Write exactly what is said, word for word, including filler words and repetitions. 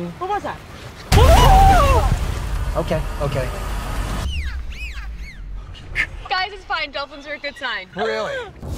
something. What was that? Okay, okay. Guys, it's fine. Dolphins are a good sign. Really?